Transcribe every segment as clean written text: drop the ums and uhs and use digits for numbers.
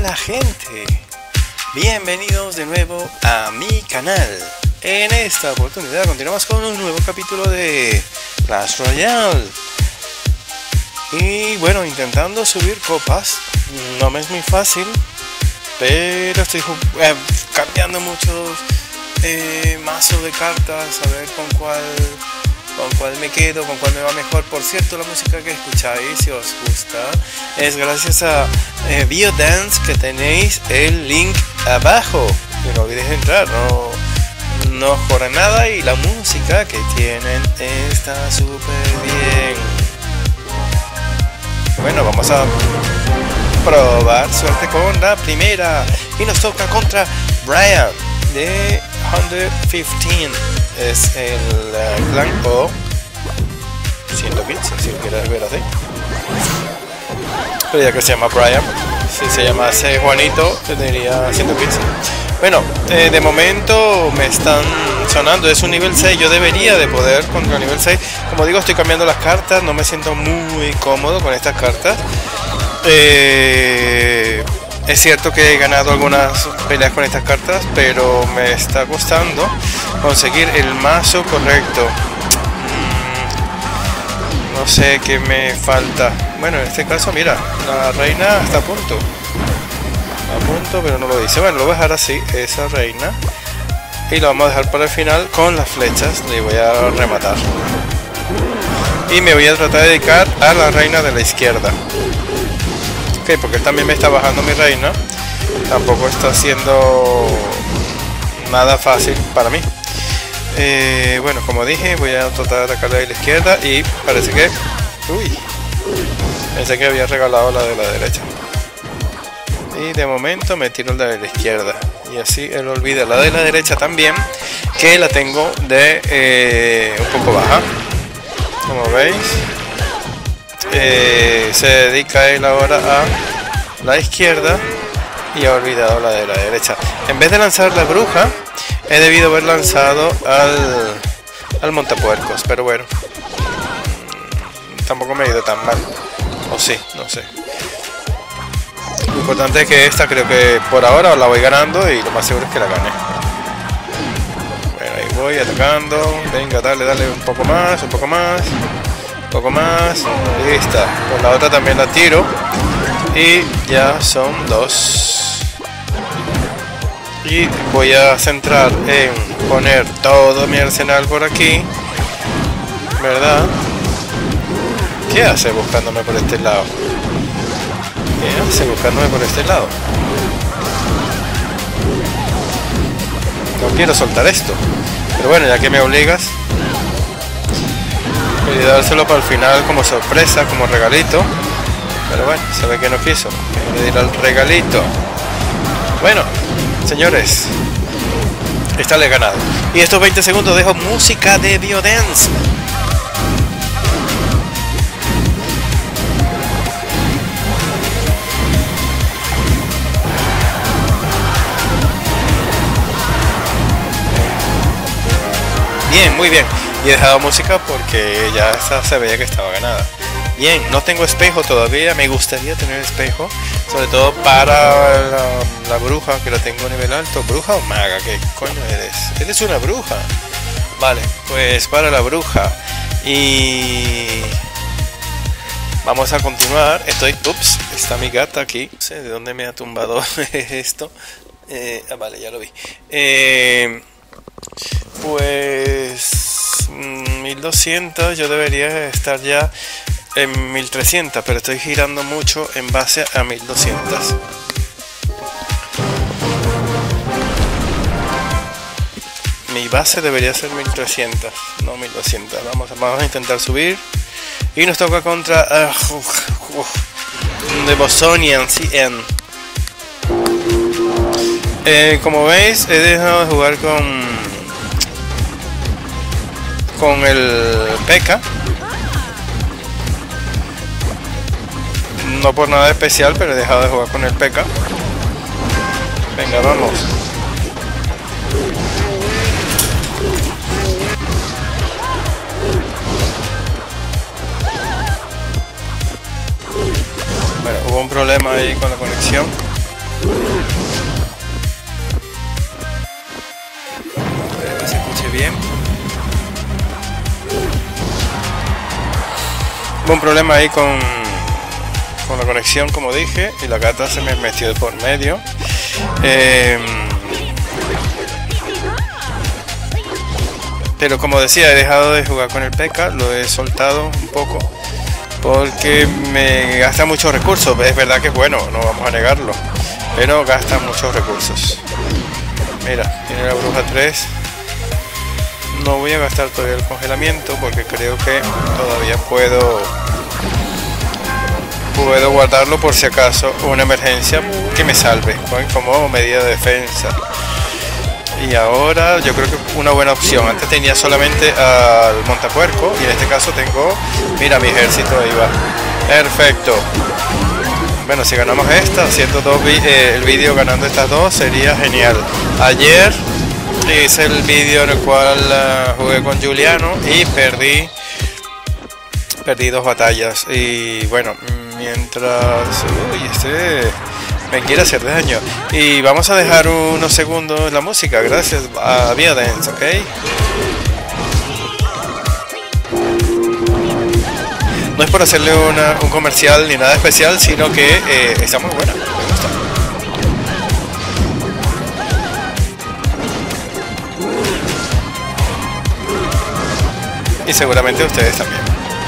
Hola gente, bienvenidos de nuevo a mi canal. En esta oportunidad continuamos con un nuevo capítulo de Clash Royale. Y bueno, intentando subir copas. No me es muy fácil, pero estoy cambiando muchos mazos de cartas, a ver con cuál me quedo, con cuál me va mejor. Por cierto, la música que escucháis, si os gusta, es gracias a Biodance, que tenéis el link abajo. Y no olvidéis entrar, no jora nada, y la música que tienen está súper bien. Bueno, vamos a probar suerte con la primera, y nos toca contra Brian de 115. Es el clan O 115, si lo quieres ver así. Pero ya que se llama Brian, si se llamase Juanito, tendría 115. Bueno, de momento me están sonando, es un nivel 6, yo debería de poder contra el nivel 6. Como digo, estoy cambiando las cartas, no me siento muy cómodo con estas cartas. Es cierto que he ganado algunas peleas con estas cartas, pero me está costando conseguir el mazo correcto. No sé qué me falta. Bueno, en este caso, mira, la reina está a punto, pero no lo dice. Bueno, lo voy a dejar así, esa reina, y lo vamos a dejar para el final con las flechas. Le voy a rematar y me voy a tratar de dedicar a la reina de la izquierda. Ok, porque él también me está bajando mi reina. Tampoco está siendo nada fácil para mí. Bueno, como dije, voy a tratar de atacarle a la izquierda, y parece que... Uy, pensé que había regalado la de la derecha. Y de momento me tiro la de la izquierda, y así él olvida la de la derecha también, que la tengo de un poco baja, como veis. Se dedica él ahora a la izquierda y ha olvidado la de la derecha. En vez de lanzar la bruja, he debido haber lanzado al montapuercos, pero bueno, tampoco me ha ido tan mal. O sí, no sé. Lo importante es que esta, creo que por ahora la voy ganando, y lo más seguro es que la gane. Bueno, ahí voy atacando. Venga, dale un poco más, un poco más. Poco más, lista. Con la otra también la tiro, y ya son dos. Y voy a centrar en poner todo mi arsenal por aquí, ¿verdad? ¿Qué hace buscándome por este lado? ¿Qué hace buscándome por este lado? No quiero soltar esto, pero bueno, ya que me obligas, quería dárselo para el final como sorpresa, como regalito, pero bueno, se ve que no quiso. Le diré al regalito. Bueno, señores, esta le he ganado, y estos 20 segundos dejo música de Biodance. Bien, muy bien. Y he dejado música porque ya esta se veía que estaba ganada. Bien, no tengo espejo todavía, me gustaría tener espejo, sobre todo para la bruja, que la tengo a nivel alto. ¿Bruja o maga? ¿Qué coño eres? Eres una bruja. Vale, pues para la bruja. Y vamos a continuar. Ups, está mi gata aquí. No sé de dónde me ha tumbado esto. Vale, ya lo vi. Pues 1200, yo debería estar ya en 1300, pero estoy girando mucho en base a 1200. Mi base debería ser 1300, no 1200. Vamos a intentar subir, y nos toca contra The Bosonian CN. Como veis, he dejado de jugar con el P.E.K.K.A. No por nada especial, pero he dejado de jugar con el P.E.K.K.A. Venga, vamos. Bueno, hubo un problema ahí con la conexión. muy bien. Hubo un problema ahí con la conexión, como dije, y la gata se me metió por medio. Pero como decía, he dejado de jugar con el P.E.K.K.A, lo he soltado un poco porque me gasta muchos recursos. Es verdad que es bueno, no vamos a negarlo, pero gasta muchos recursos. Mira, tiene la bruja 3. No voy a gastar todavía el congelamiento porque creo que todavía puedo guardarlo por si acaso una emergencia que me salve como medida de defensa. Y ahora yo creo que una buena opción. Antes tenía solamente al montapuerco y en este caso tengo, mira, mi ejército ahí va. Perfecto. Bueno, si ganamos esta, haciendo el vídeo ganando estas dos, sería genial. Ayer hice el vídeo en el cual jugué con Juliano y perdí 2 batallas. Y bueno, mientras... Uy, este me quiere hacer daño. Y vamos a dejar unos segundos la música, gracias a Viadance, ¿ok? No es por hacerle un comercial ni nada especial, sino que está muy buena, me gusta. Y seguramente ustedes también.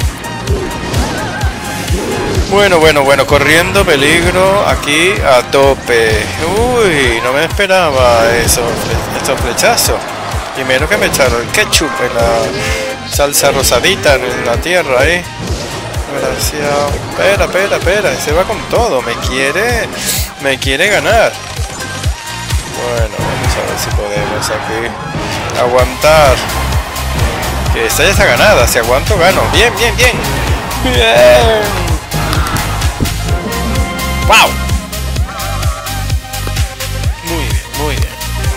Bueno, corriendo peligro aquí a tope. Uy, no me esperaba estos flechazos. Primero que me echaron el ketchup en la salsa rosadita en la tierra ahí. Gracias. Espera, se va con todo. Me quiere ganar. Bueno, vamos a ver si podemos aquí aguantar. Que esta ya está ganada. Si aguanto, gano. Bien. ¡Wow! Muy bien.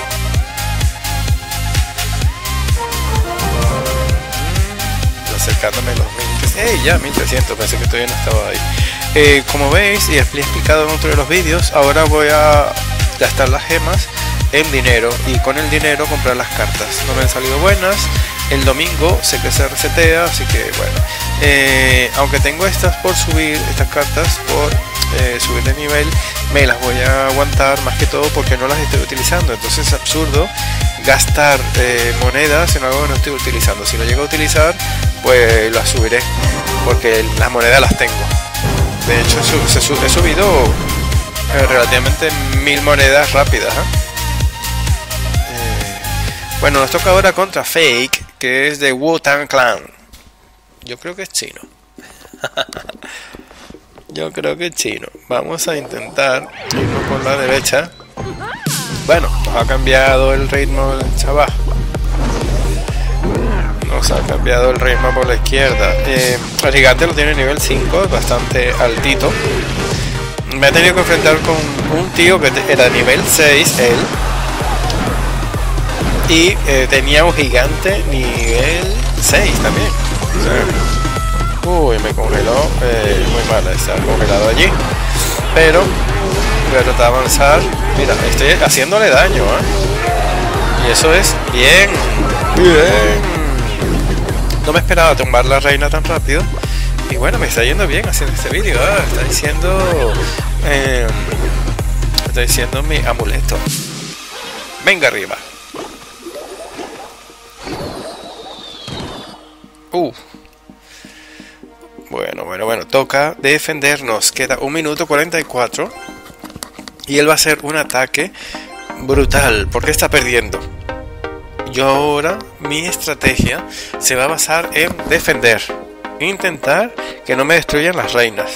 Acercándome a los 1300. ¡Hey! Ya 1300, pensé que todavía no estaba ahí. Como veis, y he explicado en otro de los vídeos, ahora voy a gastar las gemas en dinero y con el dinero comprar las cartas. No me han salido buenas. El domingo sé que se resetea, así que bueno. Aunque tengo estas por subir, estas cartas por subir de nivel, me las voy a aguantar más que todo porque no las estoy utilizando. Entonces es absurdo gastar monedas en algo que no estoy utilizando. Si lo llego a utilizar, pues las subiré porque las monedas las tengo. De hecho he subido relativamente 1000 monedas rápidas, Bueno, nos toca ahora contra Fake, que es de Wu-Tang Clan. Yo creo que es chino. Yo creo que es chino. Vamos a intentar irnos por la derecha. Bueno, ha cambiado el ritmo el chaval. Nos ha cambiado el ritmo por la izquierda. El gigante lo tiene nivel 5, es bastante altito. Me he tenido que enfrentar con un tío que era nivel 6, él. Y tenía un gigante nivel 6 también. O sea, uy, me congeló. Muy mal, está congelado allí. Pero voy a tratar de avanzar. Mira, estoy haciéndole daño, y eso es bien. No me esperaba tumbar la reina tan rápido. Y bueno, me está yendo bien haciendo este vídeo. Está diciendo mi amuleto. Venga arriba. Bueno, toca defendernos. Queda 1 minuto 44. Y él va a hacer un ataque brutal porque está perdiendo. Yo ahora, mi estrategia se va a basar en defender. Intentar que no me destruyan las reinas.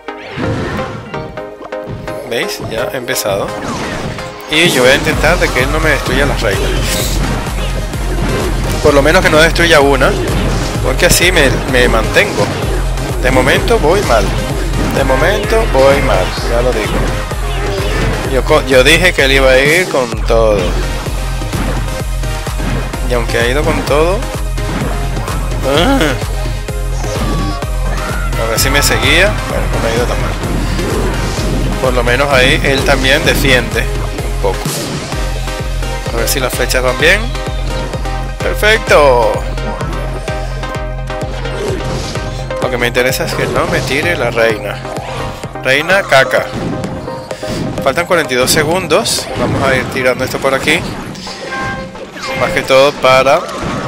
¿Veis? Ya he empezado. Y yo voy a intentar de que él no me destruya las reinas. Por lo menos que no destruya una. Porque así me mantengo. De momento voy mal. Ya lo digo. Yo dije que él iba a ir con todo. Y aunque ha ido con todo... a ver si me seguía. Bueno, no me ha ido tan mal. Por lo menos ahí él también defiende un poco. A ver si las flechas van bien. ¡Perfecto! Lo que me interesa es que no me tire la reina. Reina caca. Faltan 42 segundos. Vamos a ir tirando esto por aquí. Más que todo para...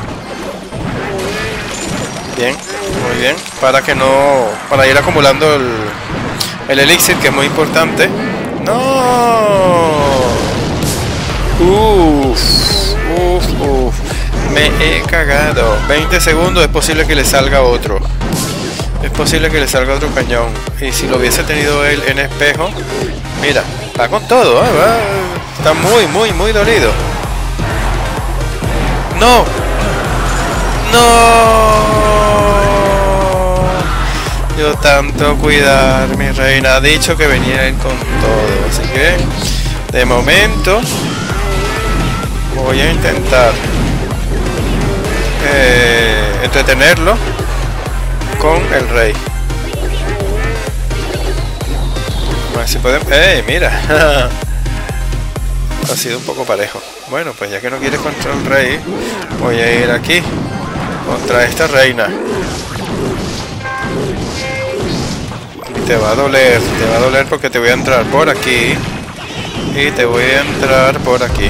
Bien, muy bien. Para que no... Para ir acumulando el elixir, que es muy importante. ¡No! Uf. Me he cagado. 20 segundos, es posible que le salga otro. Es posible que le salga otro cañón. Y si lo hubiese tenido él en espejo... Mira, va con todo, ¿eh? Está muy dolido. ¡No! ¡No! Yo tanto cuidar, mi reina. Ha dicho que venía él con todo. Así que, de momento, voy a intentar entretenerlo con el rey. A ver si podemos... ¡Ey, mira! Ha sido un poco parejo. Bueno, pues ya que no quieres contra el rey, voy a ir aquí contra esta reina. Y te va a doler porque te voy a entrar por aquí y te voy a entrar por aquí.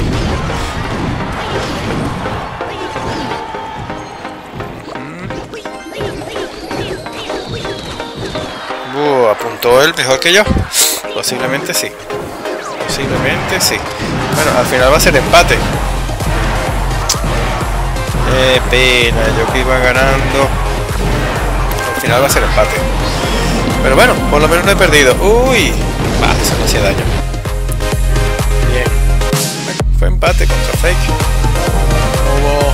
¿Apuntó él mejor que yo? Posiblemente sí. Posiblemente sí. Bueno, al final va a ser empate. Pena, yo que iba ganando. Al final va a ser empate. Pero bueno, por lo menos no he perdido. Uy, eso no hacía daño. Bien. Bueno, fue empate contra Fake. No hubo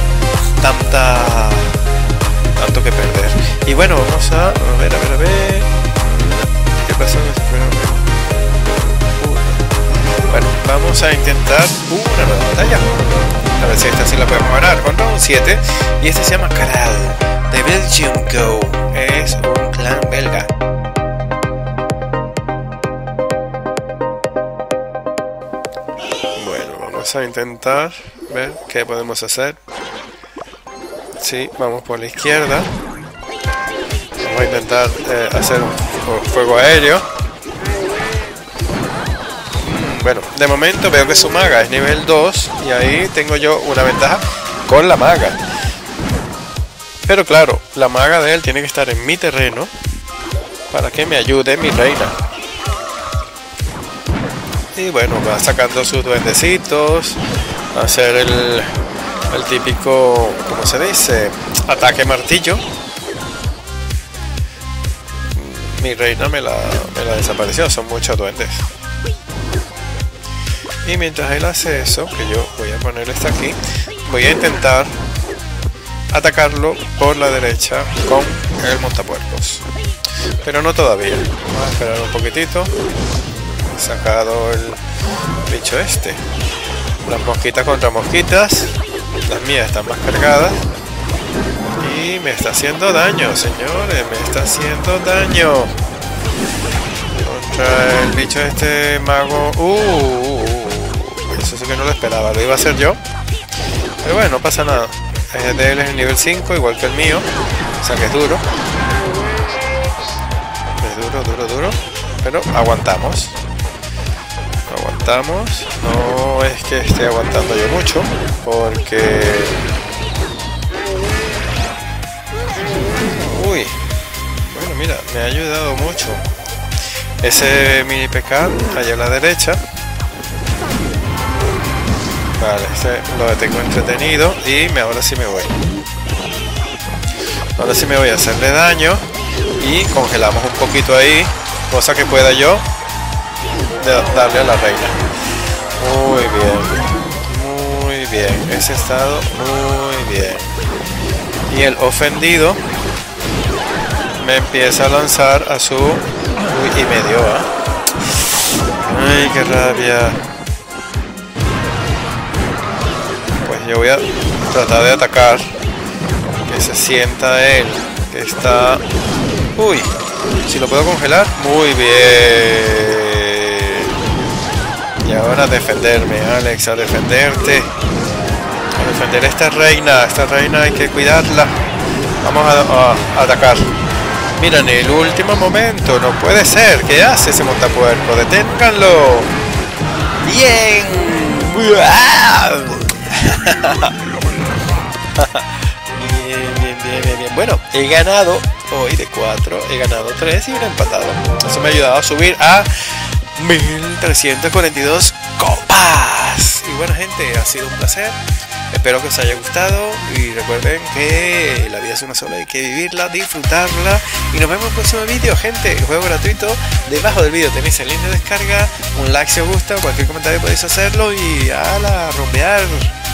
tanto que perder. Y bueno, vamos a ver. ¿Qué pasó? Bueno, vamos a intentar una nueva batalla. A ver si esta sí la podemos ganar. Con round 7. Y este se llama Kral, de Belgium Go. Es un clan belga. Bueno, vamos a intentar ver qué podemos hacer. Sí, vamos por la izquierda. Vamos a intentar hacer un fuego aéreo. Bueno, de momento veo que su maga es nivel 2 y ahí tengo yo una ventaja con la maga. Pero claro, la maga de él tiene que estar en mi terreno para que me ayude mi reina. Y bueno, va sacando sus duendecitos, a hacer el típico, ¿cómo se dice? Ataque martillo. Mi reina me la desapareció, son muchos duendes. Y mientras él hace eso, que yo voy a poner esta aquí, voy a intentar atacarlo por la derecha con el montapuercos. Pero no todavía. Vamos a esperar un poquitito. He sacado el bicho este. Las mosquitas contra mosquitas. Las mías están más cargadas. Y me está haciendo daño, señores. Me está haciendo daño. Contra el bicho este mago. Eso sí que no lo esperaba. Lo iba a hacer yo. Pero bueno, no pasa nada. El de él es el nivel 5, igual que el mío. O sea que es duro. Es duro. Pero aguantamos. No es que esté aguantando yo mucho, porque... Uy. Bueno, mira, me ha ayudado mucho. Ese mini PK allá a la derecha. Vale, este lo tengo entretenido y ahora sí me voy. Ahora sí me voy a hacerle daño y congelamos un poquito ahí, cosa que pueda yo darle a la reina. Muy bien, ese estado muy bien. Y el ofendido me empieza a lanzar a su... Uy, y me dio, Ay, qué rabia. Pues yo voy a tratar de atacar, que se sienta él, que está... Uy, si lo puedo congelar, muy bien. Y ahora a defenderme, Alex, a defenderte. A defender a esta reina hay que cuidarla. Vamos a atacar. Mira, en el último momento, no puede ser. ¿Qué hace ese montapuerco? ¡Deténganlo! ¡Bien! Bien. Bueno, he ganado hoy de 4, he ganado 3 y un empatado. Eso me ha ayudado a subir a 1342 copas. Y bueno, gente, ha sido un placer. Espero que os haya gustado y recuerden que la vida es una sola, hay que vivirla, disfrutarla y nos vemos en el próximo vídeo, gente. El juego gratuito, debajo del vídeo tenéis el link de descarga, un like si os gusta, cualquier comentario podéis hacerlo y a la rompear.